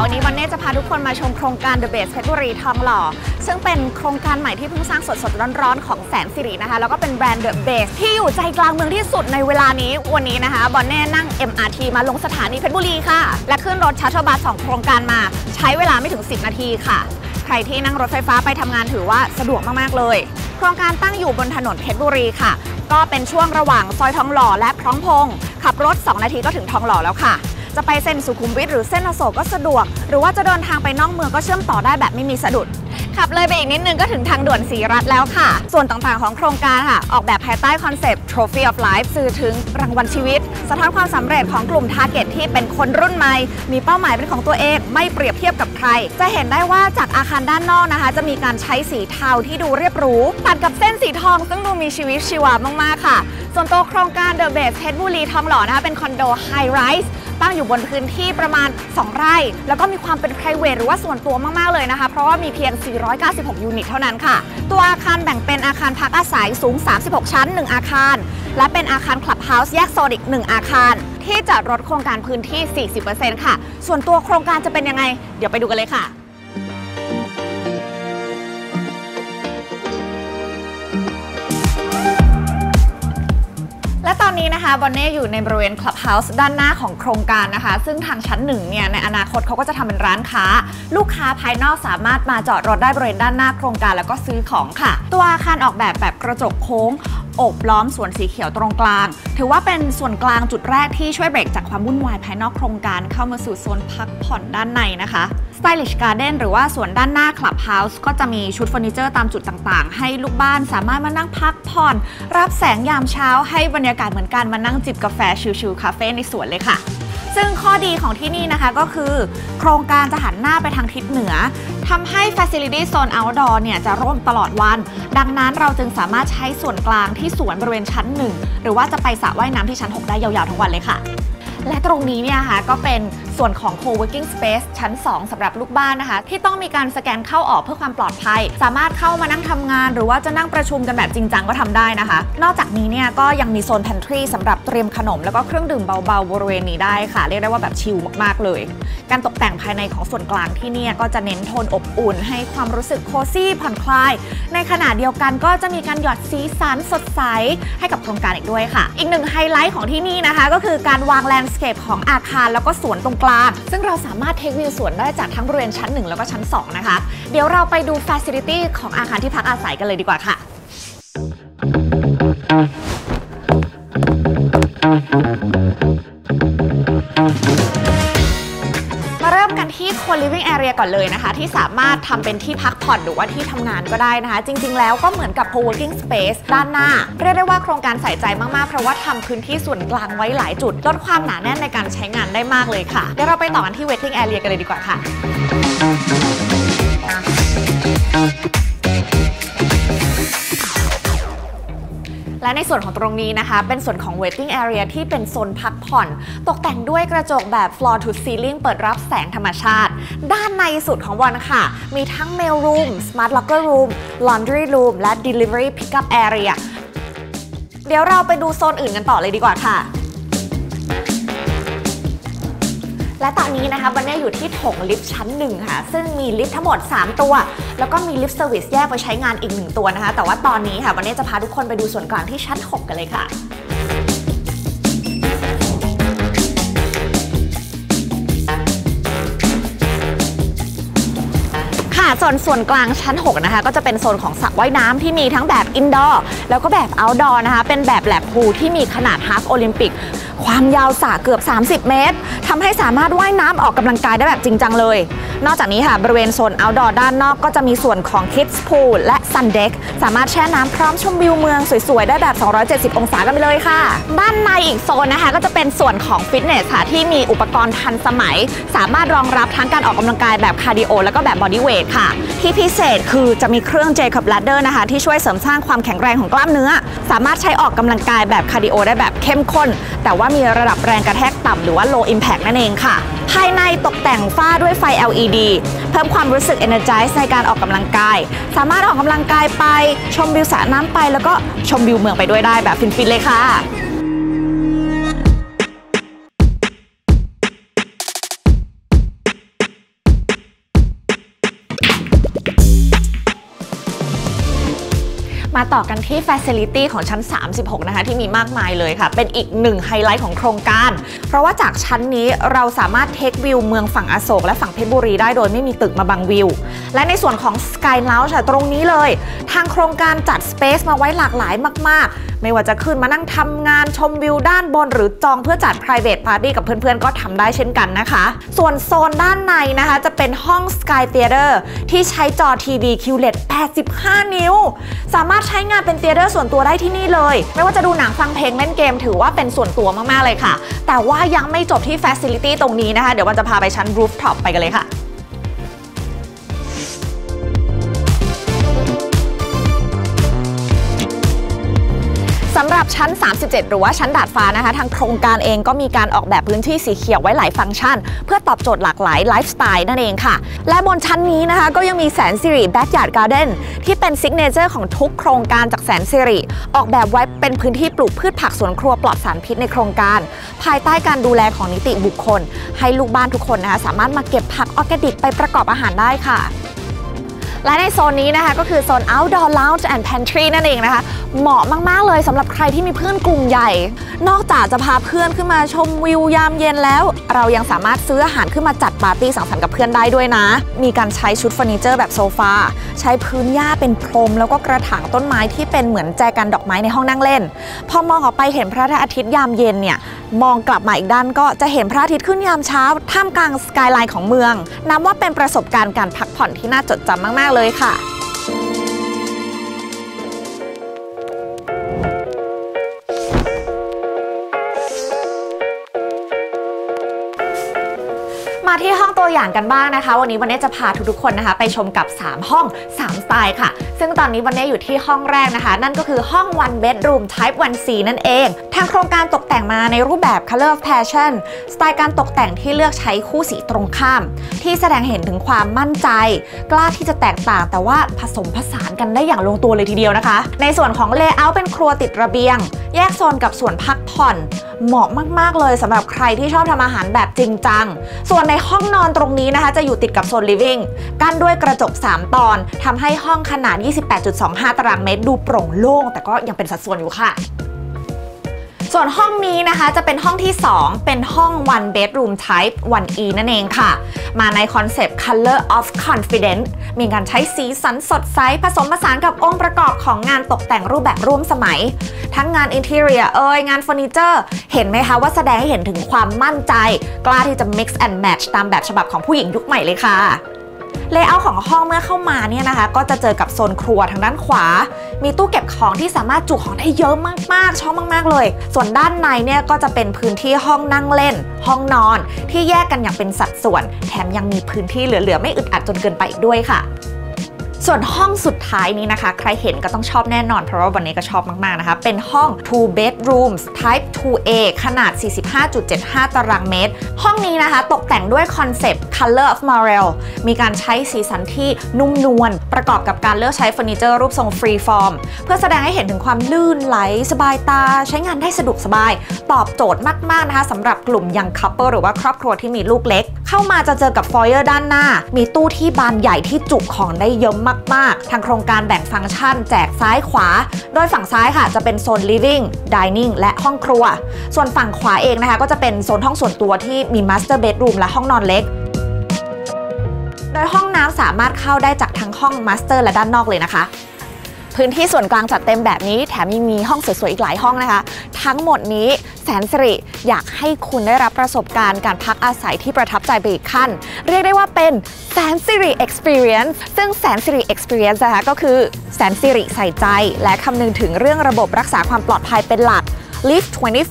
วันนี้วันเน่จะพาทุกคนมาชมโครงการ The Base เพชรบุรีทองหล่อซึ่งเป็นโครงการใหม่ที่เพิ่งสร้างสดๆร้อนๆของแสนสิรินะคะแล้วก็เป็นแบรนด์ The Base ที่อยู่ใจกลางเมืองที่สุดในเวลานี้วันนี้นะคะบอนเน่นั่ง MRT มาลงสถานีเพชรบุรีค่ะและขึ้นรถชัตเทิลบัส2โครงการมาใช้เวลาไม่ถึง10นาทีค่ะใครที่นั่งรถไฟฟ้าไปทำงานถือว่าสะดวกมากๆเลยโครงการตั้งอยู่บนถนนเพชรบุรีค่ะก็เป็นช่วงระหว่างซอยทองหล่อและพร้อมพงษ์ขับรถ2นาทีก็ถึงทองหล่อแล้วค่ะจะไปเส้นสุขุมวิทหรือเส้นอโศกก็สะดวกหรือว่าจะเดินทางไปนอกเมืองก็เชื่อมต่อได้แบบไม่มีสะดุดขับเลยไปอีกนิดนึงก็ถึงทางด่วนศรีรัตน์แล้วค่ะส่วนต่างๆของโครงการค่ะออกแบบภายใต้คอนเซปต์ Trophy of Life สื่อถึงรางวัลชีวิตสะท้อนความสำเร็จของกลุ่ม Target ที่เป็นคนรุ่นใหม่มีเป้าหมายเป็นของตัวเองไม่เปรียบเทียบกับใครจะเห็นได้ว่าจากอาคารด้านนอกนะคะจะมีการใช้สีเทาที่ดูเรียบหรูตัดกับเส้นสีทองซึ่งดูมีชีวิตชีวามากๆค่ะส่วนตัวโครงการ The Base เพชรบุรีทองหล่อนะคะเป็นคอนโด High Rise ตั้งอยู่บนพื้นที่ประมาณ2ไร่แล้วก็มีความเป็น private หรือว่าส่วนตัวมากๆเลยนะคะเพราะว่ามีเพียง496ยูนิตเท่านั้นค่ะตัวอาคารแบ่งเป็นอาคารพักอาศัยสูง36ชั้น1อาคารและเป็นอาคาร Clubhouse แยกโซนอีก1อาคารที่จอดรถโครงการพื้นที่ 40% ค่ะส่วนตัวโครงการจะเป็นยังไงเดี๋ยวไปดูกันเลยค่ะและตอนนี้นะคะบอนเน่อยู่ในบริเวณ Clubhouse ด้านหน้าของโครงการนะคะซึ่งทางชั้น1เนี่ยในอนาคตเขาก็จะทำเป็นร้านค้าลูกค้าภายนอกสามารถมาจอดรถได้บริเวณด้านหน้าโครงการแล้วก็ซื้อของค่ะตัวอาคารออกแบบกระจกโค้งโอบล้อมสวนสีเขียวตรงกลางถือว่าเป็นส่วนกลางจุดแรกที่ช่วยเบรกจากความวุ่นวายภายนอกโครงการเข้ามาสู่โซนพักผ่อนด้านในนะคะ Stylish Garden หรือว่าส่วนด้านหน้า Clubhouse ก็จะมีชุดเฟอร์นิเจอร์ตามจุดต่างๆให้ลูกบ้านสามารถมานั่งพักผ่อนรับแสงยามเช้าให้บรรยากาศเหมือนกันมานั่งจิบกาแฟชิลๆคาเฟ่ในสวนเลยค่ะซึ่งข้อดีของที่นี่นะคะก็คือโครงการจะหันหน้าไปทางทิศเหนือทำให้ Facility Zone Outdoor เนี่ยจะร่มตลอดวันดังนั้นเราจึงสามารถใช้ส่วนกลางที่สวนบริเวณชั้น1หรือว่าจะไปสระว่ายน้ำที่ชั้น6ได้ยาวๆทั้งวันเลยค่ะและตรงนี้เนี่ยค่ะก็เป็นส่วนของ Co-working Space ชั้น2สำหรับลูกบ้านนะคะที่ต้องมีการสแกนเข้าออกเพื่อความปลอดภัยสามารถเข้ามานั่งทำงานหรือว่าจะนั่งประชุมกันแบบจริงจังก็ทำได้นะคะนอกจากนี้เนี่ยก็ยังมีโซน Pantry สำหรับเตรียมขนมแล้วก็เครื่องดื่มเบาๆบริเวณนี้ได้ค่ะเรียกได้ว่าแบบชิลมากๆเลยการตกแต่งภายในของส่วนกลางที่นี่ก็จะเน้นโทนอบอุ่นให้ความรู้สึกโคซี่ผ่อนคลายในขณะเดียวกันก็จะมีการหยอดสีสันสดใสให้กับโครงการอีกด้วยค่ะอีกหนึ่งไฮไลท์ของที่นี่นะคะก็คือการวางแลนด์สเคปของอาคารแล้วก็สวนตรงกลางซึ่งเราสามารถเทควิวสวนได้จากทั้งบริเวณชั้น1แล้วก็ชั้น2นะคะเดี๋ยวเราไปดู Facility ของอาคารที่พักอาศัยกันเลยดีกว่าค่ะมาเริ่มกันที่ Co-living Area ก่อนเลยนะคะที่สามารถทำเป็นที่พักผ่อนหรือว่าที่ทำงานก็ได้นะคะจริงๆแล้วก็เหมือนกับ Co-working Space ด้านหน้าเรียกได้ว่าโครงการใส่ใจมากๆเพราะว่าทำพื้นที่ส่วนกลางไว้หลายจุดลดความหนาแน่นในการใช้งานได้มากเลยค่ะเดี๋ยวเราไปต่อกันที่ Waiting Area กันเลยดีกว่าค่ะและในส่วนของตรงนี้นะคะเป็นส่วนของ waiting area ที่เป็นโซนพักผ่อนตกแต่งด้วยกระจกแบบ floor to ceiling เปิดรับแสงธรรมชาติด้านในสุดของบอนค่ะมีทั้ง mail room smart locker room laundry room และ delivery pickup area เดี๋ยวเราไปดูโซนอื่นกันต่อเลยดีกว่าค่ะและตอนนี้นะคะวันนี้อยู่ที่โถงลิฟต์ชั้น1ค่ะซึ่งมีลิฟต์ทั้งหมด3ตัวแล้วก็มีลิฟต์เซอร์วิสแยกไปใช้งานอีก1ตัวนะคะแต่ว่าตอนนี้ค่ะวันนี้จะพาทุกคนไปดูส่วนกลางที่ชั้น6กันเลยค่ะส่วนกลางชั้น6นะคะก็จะเป็นโซนของสระว่ายน้ำที่มีทั้งแบบอินดอร์แล้วก็แบบเอาท์ดอร์นะคะเป็นแบบแลบพูลที่มีขนาดฮาล์ฟโอลิมปิกความยาวสระเกือบ30เมตรทำให้สามารถว่ายน้ำออกกำลังกายได้แบบจริงจังเลยนอกจากนี้ค่ะบริเวณโซนเอาท์ดอร์ด้านนอกก็จะมีส่วนของ Kids Pool และ Sun Deck สามารถแช่น้ำพร้อมชมวิวเมืองสวยๆได้แบบ270องศากันไปเลยค่ะด้านในอีกโซนนะคะก็จะเป็นส่วนของฟิตเนสค่ะที่มีอุปกรณ์ทันสมัยสามารถรองรับทั้งการออกกำลังกายแบบคาร์ดิโอแล้วก็แบบบอดี้เวทค่ะที่พิเศษคือจะมีเครื่อง Jacob Ladder นะคะที่ช่วยเสริมสร้างความแข็งแรงของกล้ามเนื้อสามารถใช้ออกกำลังกายแบบคาร์ดิโอได้แบบเข้มข้นแต่ว่ามีระดับแรงกระแทกต่ำหรือว่า low impact นั่นเองค่ะภายในตกแต่งฝ้าด้วยไฟ LED เพิ่มความรู้สึก energize ในการออกกำลังกายสามารถออกกำลังกายไปชมวิวสระน้ำไปแล้วก็ชมวิวเมืองไปด้วยได้แบบฟินๆเลยค่ะมาต่อกันที่ Facility ของชั้น 36 นะคะที่มีมากมายเลยค่ะเป็นอีกหนึ่งไฮไลท์ของโครงการเพราะว่าจากชั้นนี้เราสามารถเทควิวเมืองฝั่งอโศกและฝั่งเพชรบุรีได้โดยไม่มีตึกมาบังวิวและในส่วนของ Sky Lounge ตรงนี้เลยทางโครงการจัดสเปซมาไว้หลากหลายมากๆไม่ว่าจะขึ้นมานั่งทำงานชมวิวด้านบนหรือจองเพื่อจัด private party กับเพื่อนๆก็ทำได้เช่นกันนะคะส่วนโซนด้านในนะคะจะเป็นห้อง Sky Theater ที่ใช้จอทีวี QLED 85 นิ้วสามารถใช้งานเป็นเธียเตอร์ส่วนตัวได้ที่นี่เลยไม่ว่าจะดูหนังฟังเพลงเล่นเกมถือว่าเป็นส่วนตัวมากๆเลยค่ะแต่ว่ายังไม่จบที่ Facility ตรงนี้นะคะเดี๋ยววันจะพาไปชั้น Rooftop ไปกันเลยค่ะสำหรับชั้น 37 หรือว่าชั้นดาดฟ้านะคะทางโครงการเองก็มีการออกแบบพื้นที่สีเขียวไว้หลายฟังก์ชันเพื่อตอบโจทย์หลากหลายไลฟ์สไตล์นั่นเองค่ะและบนชั้นนี้นะคะก็ยังมีแสนสิริ Backyard Garden ที่เป็นซิกเนเจอร์ของทุกโครงการจากแสนสิริออกแบบไว้เป็นพื้นที่ปลูกพืชผักสวนครัวปลอดสารพิษในโครงการภายใต้การดูแลของนิติบุคคลให้ลูกบ้านทุกคนนะคะสามารถมาเก็บผักออร์แกนิกไปประกอบอาหารได้ค่ะและในโซนนี้นะคะก็คือโซน Outdoor Lounge and Pantry นั่นเองนะคะเหมาะมากๆเลยสำหรับใครที่มีเพื่อนกลุ่มใหญ่นอกจากจะพาเพื่อนขึ้นมาชมวิวยามเย็นแล้วเรายังสามารถซื้ออาหารขึ้นมาจัดปาร์ตี้สังสรรค์กับเพื่อนได้ด้วยนะมีการใช้ชุดเฟอร์นิเจอร์แบบโซฟาใช้พื้นหญ้าเป็นพรมแล้วก็กระถางต้นไม้ที่เป็นเหมือนแจกันดอกไม้ในห้องนั่งเล่นพอมองออกไปเห็นพระอาทิตย์ยามเย็นเนี่ยมองกลับมาอีกด้านก็จะเห็นพระอาทิตย์ขึ้นยามเช้าท่ามกลางสกายไลน์ของเมืองนับว่าเป็นประสบการณ์การพักผ่อนที่น่าจดจำมากๆเลยค่ะมาที่ห้องตัวอย่างกันบ้างนะคะวันนี้วันนี้จะพาทุกๆคนนะคะไปชมกับ3ห้อง3สไตล์ค่ะซึ่งตอนนี้วันนี้อยู่ที่ห้องแรกนะคะนั่นก็คือห้อง One Bedroom Type 1C นั่นเองทางโครงการตกแต่งมาในรูปแบบ Color of Passion สไตล์การตกแต่งที่เลือกใช้คู่สีตรงข้ามที่แสดงเห็นถึงความมั่นใจกล้าที่จะแตกต่างแต่ว่าผสมผสานกันได้อย่างลงตัวเลยทีเดียวนะคะในส่วนของ Layout เป็นครัวติดระเบียงแยกโซนกับส่วนพักผ่อนเหมาะมากๆเลยสำหรับใครที่ชอบทำอาหารแบบจริงจังส่วนในห้องนอนตรงนี้นะคะจะอยู่ติดกับโซน Living กั้นด้วยกระจก3ตอนทำให้ห้องขนาด 28.25 ตารางเมตรดูโปร่งโล่งแต่ก็ยังเป็นสัดส่วนอยู่ค่ะส่วนห้องนี้นะคะจะเป็นห้องที่2เป็นห้อง One Bedroom Type 1E นั่นเองค่ะมาในคอนเซปต์ Color of Confidence มีการใช้สีสันสดใสผสมผสานกับองค์ประกอบของงานตกแต่งรูปแบบร่วมสมัยทั้งงาน Interior งานเฟอร์นิเจอร์เห็นไหมคะว่าแสดงให้เห็นถึงความมั่นใจกล้าที่จะ mix and match ตามแบบฉบับของผู้หญิงยุคใหม่เลยค่ะเลเยอร์ของห้องเมื่อเข้ามาเนี่ยนะคะก็จะเจอกับโซนครัวทางด้านขวามีตู้เก็บของที่สามารถจุของได้เยอะมากๆชอบมากๆเลยส่วนด้านในเนี่ยก็จะเป็นพื้นที่ห้องนั่งเล่นห้องนอนที่แยกกันอย่างเป็นสัดส่วนแถมยังมีพื้นที่เหลือๆไม่อึดอัดจนเกินไปอีกด้วยค่ะส่วนห้องสุดท้ายนี้นะคะใครเห็นก็ต้องชอบแน่นอนเพราะว่าวันนี้ก็ชอบมากๆนะคะเป็นห้อง Two Bedrooms Type 2A ขนาด 45.75 ตารางเมตรห้องนี้นะคะตกแต่งด้วยคอนเซปต์ Color of Morel มีการใช้สีสันที่นุ่มนวลประกอบกับการเลือกใช้เฟอร์นิเจอร์รูปทรง Free Form เพื่อแสดงให้เห็นถึงความลื่นไหลสบายตาใช้งานได้สะดวกสบายตอบโจทย์มากๆนะคะสำหรับกลุ่มยังคัพเปิลหรือว่าครอบครัวที่มีลูกเล็กเข้ามาจะเจอกับฟอยเออร์ด้านหน้ามีตู้ที่บานใหญ่ที่จุของได้เยอะมากทางโครงการแบ่งฟังก์ชันแจกซ้ายขวาโดยฝั่งซ้ายค่ะจะเป็นโซน Living Dining และห้องครัวส่วนฝั่งขวาเองนะคะก็จะเป็นโซนห้องส่วนตัวที่มี Master Bedroom และห้องนอนเล็กโดยห้องน้ำสามารถเข้าได้จากทั้งห้อง Master และด้านนอกเลยนะคะพื้นที่ส่วนกลางจัดเต็มแบบนี้แถมยังมีห้องสวยๆอีกหลายห้องนะคะทั้งหมดนี้แสนสิริอยากให้คุณได้รับประสบการณ์การพักอาศัยที่ประทับใจไปอีกขั้นเรียกได้ว่าเป็นแสนสิริ Experience ซึ่งแสนสิริ Experience นะคะก็คือแสนสิริใส่ใจและคำนึงถึงเรื่องระบบรักษาความปลอดภัยเป็นหลัก Live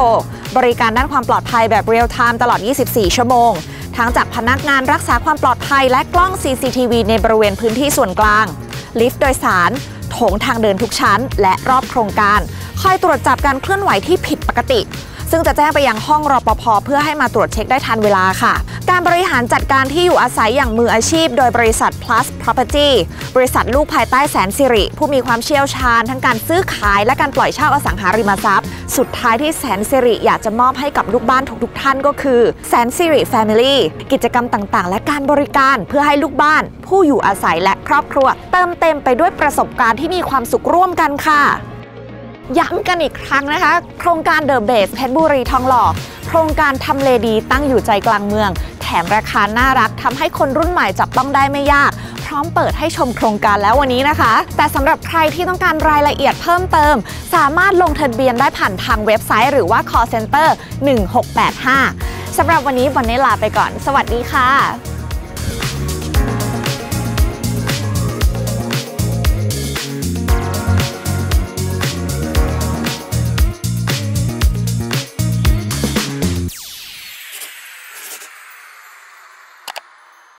24 บริการด้านความปลอดภัยแบบ Real Time ตลอด 24 ชั่วโมงทั้งจากพนักงานรักษาความปลอดภัยและกล้อง CCTV ในบริเวณพื้นที่ส่วนกลางลิฟต์โดยสารโถงทางเดินทุกชั้นและรอบโครงการคอยตรวจจับการเคลื่อนไหวที่ผิดปกติซึ่งจะแจ้งไปยังห้องรปภ.เพื่อให้มาตรวจเช็คได้ทันเวลาค่ะการบริหารจัดการที่อยู่อาศัยอย่างมืออาชีพโดยบริษัท Plus Property บริษัทลูกภายใต้แสนสิริผู้มีความเชี่ยวชาญทั้งการซื้อขายและการปล่อยเช่าอสังหาริมทรัพย์สุดท้ายที่แสนสิริอยากจะมอบให้กับลูกบ้านทุกท่านก็คือแสนสิริ Family กิจกรรมต่างๆและการบริการเพื่อให้ลูกบ้านผู้อยู่อาศัยและครอบครัวเติมเต็มไปด้วยประสบการณ์ที่มีความสุขร่วมกันค่ะย้ำกันอีกครั้งนะคะโครงการ The Base เพชรบุรีทองหล่อโครงการทำเลดีตั้งอยู่ใจกลางเมืองแถมราคาน่ารักทำให้คนรุ่นใหม่จับต้องได้ไม่ยากพร้อมเปิดให้ชมโครงการแล้ววันนี้นะคะแต่สำหรับใครที่ต้องการรายละเอียดเพิ่มเติมสามารถลงทะเบียนได้ผ่านทางเว็บไซต์หรือว่า call center 1685สำหรับวันนี้บอนเน่ลาไปก่อนสวัสดีค่ะ